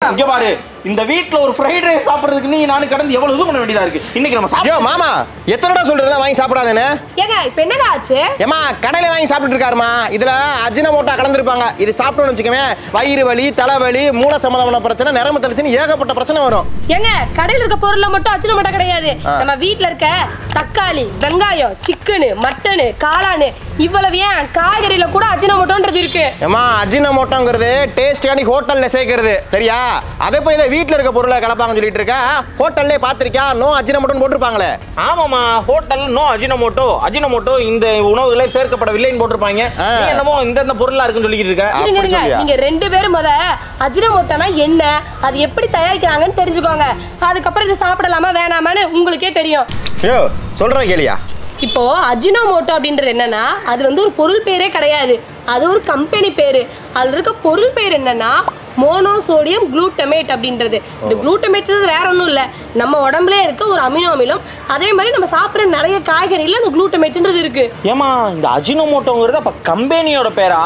இங்க பாரு, இந்த வீட்ல ஒரு ஃப்ரைட் ரைஸ் சாப்பிடுறதுக்கு நீ நானு கடந்து எவ்வளவு இது பண்ண வேண்டியதா இருக்கு. இன்னைக்கு நம்ம ஐயோ மாமா, எத்தனைடா சொல்றதுல வாங்கி சாப்பிடாதேன்னு? ஏங்க இப்போ என்னடா ஆச்சு? ஏமா கடையில வாங்கி சாப்பிட்டு இருக்காருமா. இதுல அஜினமோட்டோ கலந்துருப்பாங்க. இது சாப்பிட்டோம்னு வச்சுக்கவே வயிறு வலி, தலைவலி, மூளை சம்பந்தமான பிரச்சனை, நரம்பு தளர்ச்சின்னு ஏகப்பட்ட பிரச்சனை வரும். ஏங்க கடையில இருக்க பொருள்ல மட்டும் அஜினமோட்டோ கிடையாது. நம்ம வீட்ல இருக்க தக்காளி, வெங்காயம், சிக்கன், மட்டன், காளான் இவ்வளவு ஏன் காய்கறியில கூட அஜினமோட்டோன்றது இருக்கு. ஏமா அஜினமோட்டோங்கிறது டேஸ்டானி ஹோட்டல்ல சேர்க்கிறது சரியா? அதை போய் இதை வீட்ல இருக்க பொருளை கலப்பாங்கன்னு சொல்லிட்டு இருக்க. ஹோட்டல்லே பாத்திருக்கியா நோ அஜினமோட்டோன்னு போட்டிருப்பாங்களே. ஆமாமா, ஹோட்டல் நோ அஜினமோட்டோ. அஜினமோட்டோ இந்த உணவுகளை சேர்க்கப்படவில்லைன்னு போட்டிருப்பாங்க. நீ என்னமோ இந்த பொருளா இருக்குன்னு சொல்லிட்டு இருக்க. நீங்க ரெண்டு பேரும் முத அஜினமோட்டோனா என்ன, அது எப்படி தயாரிக்கிறாங்கன்னு தெரிஞ்சுக்கோங்க. அதுக்கப்புறம் இது சாப்பிடலாமா வேணாமான்னு உங்களுக்கே தெரியும். ஐயோ சொல்ற கேளியா. இப்போ அஜினோமோட்டோ அப்படின்றது என்னன்னா அது வந்து ஒரு பொருள் பேரே கிடையாது, அது ஒரு கம்பெனி பேரு. அதுல இருக்க பொருள் பேர் என்னன்னா மோனோசோடியம் குளூட்டமேட் அப்படின்றது. இந்த குளூட்டமேட் வேற ஒன்றும் இல்லை, நம்ம உடம்புல இருக்க ஒரு அமினோ அமிலம். அதே மாதிரி நம்ம சாப்பிட்ற நிறைய காய்கறியில் அந்த குளூட்டமேட்ன்றது இருக்கு. ஏமா இந்த அஜினோமோட்டோங்கிறது அப்ப கம்பெனியோட பேரா?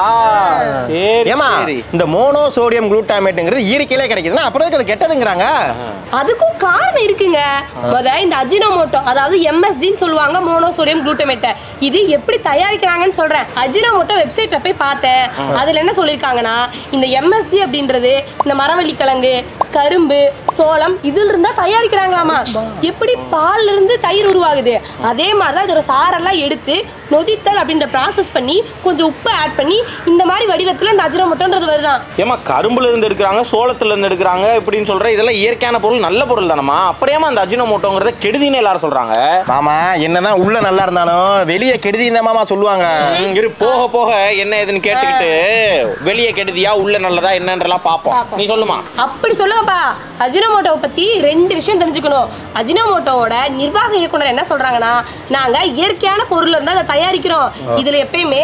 ஏமா இந்த மோனோசோடியம் குளூட்டமேட்ங்கிறது இயற்கையிலே கிடைக்குதுன்னா அப்புறம் அது கெட்டதுங்கிறாங்க. அதுக்கும் காரணம் இருக்குங்க. இந்த அஜினோமோட்டோ அதாவது எம்எஸ்ஜின்னு சொல்லுவாங்க, மோனோசோடியம் குளூட்டமேட்டை. இது எப்படி தயாரிக்கிறாங்கன்னு சொல்றேன். அஜினோமோட்டோ வெப்சைட்ல போய் பார்த்தேன். அதுல என்ன சொல்லியிருக்காங்கன்னா இந்த எம்எஸ்ஜி அப்படின்றது இந்த மரவள்ளி கிழங்கு, கரும்பு, சோளம் இதுல இருந்தா தயாரிக்கிறாங்களாமா. எப்படி பால்ல இருந்து தயிர் உருவாகுது அதே மாதிரிதான் இதோட சாரெல்லாம் எடுத்து நொதித்தல் அப்படின்ற ப்ராசஸ் பண்ணி கொஞ்சம் உப்பு ஆட் பண்ணி இந்த மாதிரி வடிவத்துல இந்த அஜினோமோட்டோன்றது வருதான். ஏமா கரும்புல இருந்து எடுக்கிறாங்க, சோளத்துல இருந்து எடுக்கிறாங்க இப்படின்னு சொல்ற. இதெல்லாம் இயற்கையான பொருள், நல்ல பொருள் தானமா. அப்படியேமா அந்த அஜினோமோட்டோங்கிறத கெடுதின்னு எல்லாரும் சொல்றாங்க. மாமா என்னதான் உள்ள நல்லா இருந்தாலும் வெளியே கெடுதின்னு மாமா சொல்லுவாங்க. போக போக என்ன ஏதுன்னு கேட்டுக்கிட்டு வெளியே கெடுதியா உள்ள நல்லதா என்னன்றலாம் பாப்போம். நீ சொல்லுமா. அப்படி சொல்லுங்கப்பா. அஜினோமோட்டோவை பத்தி ரெண்டு விஷயம் தெரிஞ்சுக்கணும். அஜினோமோட்டோவோட நிர்வாக இயக்குனர் என்ன சொல்றாங்கன்னா நாங்க இயற்கையான பொருள் இருந்தா அதை தயாரிக்கிறோம். இதுல எப்பயுமே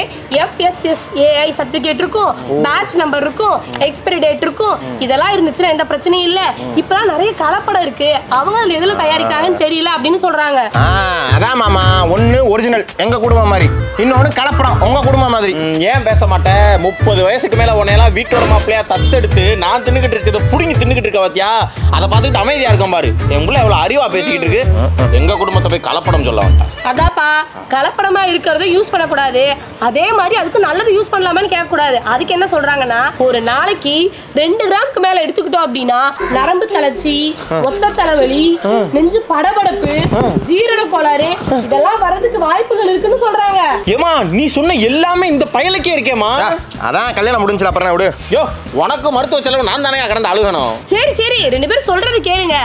FSSAI சர்டிபிகேட் இருக்கும், பேட்ச் நம்பர் இருக்கும், எக்ஸ்பைரி டேட் இருக்கும். இதெல்லாம் இருந்துச்சுன்னா எந்த பிரச்சனையும் இல்ல. இப்பெல்லாம் நிறைய கலப்படம் இருக்கு, அவங்க அதுல எதுல தயாரிக்கிறாங்கன்னு தெரியல அப்படின்னு சொல்றாங்க. அதான் மாமா, ஒண்ணு ஒரிஜினல் எங்க குடும்பம் மாதிரி, இன்னொன்னு கலப்படம் உங்க குடும்பம் மாதிரி. ஏன் பேச மாட்டேன்? 30 வயசுக்கு மேல உன்னையெல்லாம் வீட்டோட மாப்பிள்ளையா தத்தெடுத்து நான் தின்னுக்கிட்டு இருக்குது புடிங்கி தின்னுக்கிட்டு இருக்க பாத்தியா? அதை பார்த்துட்டு அமைதியா இருக்கும் பாரு. என் புள்ள எவ்வளவு அறிவா பேசிக்கிட்டு இருக்கு. எங்க குடும்பத்தை போய் கலப்படம் சொல்ல வேண்டாம். அதாப்பா, கலப்படமா இருக்கிறத யூஸ் பண்ணக்கூடாது. அதே மாதிரி அதுக்கு நல்லது யூஸ் பண்ணலாமான்னு கேட்கக்கூடாது. அதுக்கு என்ன சொல்றாங்கன்னா ஒரு நாளைக்கு 2 கிராமுக்கு மேல எடுத்துக்கிட்டோம் அப்படின்னா நரம்பு தளர்ச்சி, ஒத்த தலைவலி, நெஞ்சு படபடப்பு, ஜீரண கோளாறு இதெல்லாம் வரதுக்கு வாய்ப்புகள் இருக்குன்னு சொல்றாங்க. ஏமா நீ சொன்ன எல்லாமே இந்த பயலுக்கே இருக்கேமா. அதான் கல்யாணம் முடிஞ்சல அப்புறம் விடு. யோ உனக்கு மருத்துவ செலவு நான் தானே கடந்து அழுகணும். சரி சரி, ரெண்டு பேரும் சொல்றது கேளுங்க.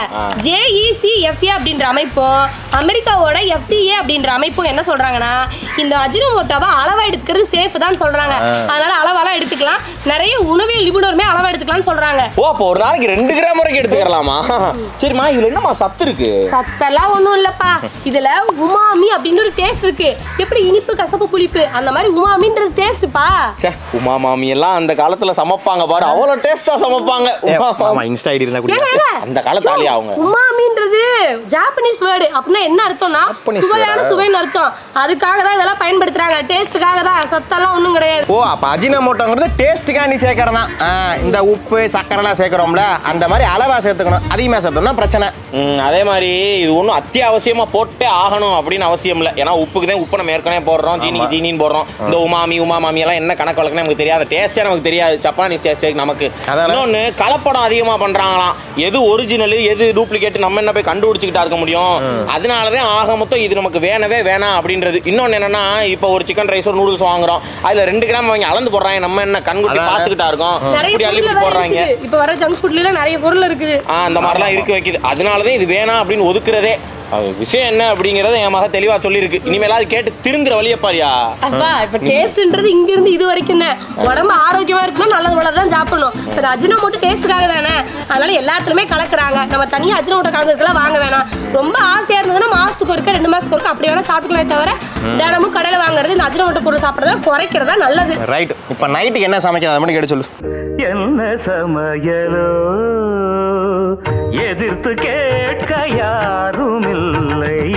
JECFA அப்படின்ற அமைப்பும் அமெரிக்காவோட FDA அப்படின்ற அமைப்பும் என்ன சொல்றாங்கன்னா இந்த அஜினோமோட்டோவை அளவா எடுத்துக்கிறது சேஃப் தான் சொல்றாங்க. அதனால அளவாலாம் எடுத்துக்கலாம். நிறைய உணவியல் நிபுணருமே அளவா எடுத்துக்கலாம்னு சொல்றாங்க. ஓ அப்போ ஒரு நாளைக்கு 2 கிராம் வரைக்கும் எடுத்துக்கலாமா? சரிம்மா இதுல என்னமா சத்து இருக்கு? சத்தெல்லாம் ஒண்ணும் இல்லப்பா. இதுல உமாமி அப்படின்னு ஒரு டேஸ்ட் இருக்கு. எப்படி இனிப்பு கசப்பு புளிப்பு அந்த மாதிரி உமாமின்றது டேஸ்ட்ப்பா. சே உமா மாமி எல்லாம் அந்த காலத்துல சமைப்பாங்க பாரு, அவ்வளவு டேஸ்டா சமைப்பாங்க. மாமா இன்ஸ்டா ஐடி இருந்தா கூட அந்த காலத்து ஆளி அவங்க. உமாமின்றது ஜாப்பனீஸ் வேர்டு. அப்படின்னா என்ன அர்த்தம்னா சுவையான சுவைன்னு அர்த்தம். அதுக்காக தான் இதெல்லாம் பயன்படுத்துறாங்க, டேஸ்ட்டுக்காக தான். சத்தெல்லாம் ஒண்ணும் கிடையாது. ஓ அப்ப அஜினோமோட்டோங்கிறது டேஸ்ட்டுக்காக நீ சேர்க்கறதா? இந்த உப்பு சக்கரைலாம் சேர்க்கிறோம்ல அந்த மாதிரி அளவா சேர்த்துக்கணும். அதிகமா சேர்த்தோம்னா பிரச்சனை. அதே மாதிரி இது ஒன்றும் அத்தியாவசியமா போட்டே ஆகணும் அப்படின்னு அவசியம் இல்லை. ஏன்னா உப்புக்கு தான் உப்பு நம்ம ஏற்கனவே போடுறோம், ஜீனிக்கு ஜீனின்னு போடுறோம். இந்த உமா மாமி எல்லாம் என்ன கணக்கு வழக்குன்னு நமக்கு தெரியாது. டேஸ்டே நமக்கு தெரியாது. ஜப்பானீஸ் டேஸ்ட் நமக்கு. இன்னொன்று கலப்படம் அதிகமாக பண்றாங்களாம். எது ஒரிஜினல் எது டூப்ளிகேட் நம்ம என்ன போய் கண்டுபிடிச்சிக்கிட்டா இருக்க முடியும்? அதனாலதான் ஆக மொத்தம் இது நமக்கு வேணவே வேணாம் அப்படின்றது. இன்னொன்று என்னன்னா இப்போ ஒரு சிக்கன் ரைஸ் ஒரு நூடுல்ஸ் வாங்குறோம், அதுல 2 கிராம் வாங்கி அளந்து போடுறாங்க. நம்ம என்ன கண்குட்டி பார்த்துக்கிட்டா இருக்கோம். இப்படி அள்ளி போடுறாங்க. இப்போ வர ஜங்க் ஃபுட்ல நிறைய பொருள் இருக்குது. அந்த மாதிரிலாம் இருக்கு வைக்குது. அதனாலதான் இது வேணாம் அப்படின்னு ஒதுக்குறதே. விஷயம் என்ன அப்படிங்கறத என் மக தெளிவா சொல்லிருக்கு. இனிமேல் அது கேட்டு திருந்துற வழிய பாரியா. அப்பா இப்ப டேஸ்ட்ன்றது இங்க இருந்து இது வரைக்கும் தான். உடம்பு ஆரோக்கியமா இருக்கணும், நல்லது போல தான் சாப்பிடணும். இப்ப அஜினோமோட்டோ டேஸ்ட்டுக்காக தானே, அதனால எல்லாத்துலயுமே கலக்குறாங்க. நம்ம தனியா அஜினோமோட்டோ கலந்துக்கலாம் வாங்க வேணாம். ரொம்ப ஆசையா இருந்ததுன்னா மாசத்துக்கு ஒருக்க 2 மாசத்துக்கு ஒருக்க அப்படி வேணா சாப்பிட்டுக்கவே தவிர தினமும் கடையில வாங்குறது இந்த அஜினோமோட்டோ பொருள் சாப்பிடுறத குறைக்கிறதா நல்லது. ரைட். இப்ப நைட்டுக்கு என்ன சமைக்கிறது அதை மட்டும் கேட்டு சொல்லு. என்ன சமையலோ எதிர்த்து கேட்க யாரும் இல்லை.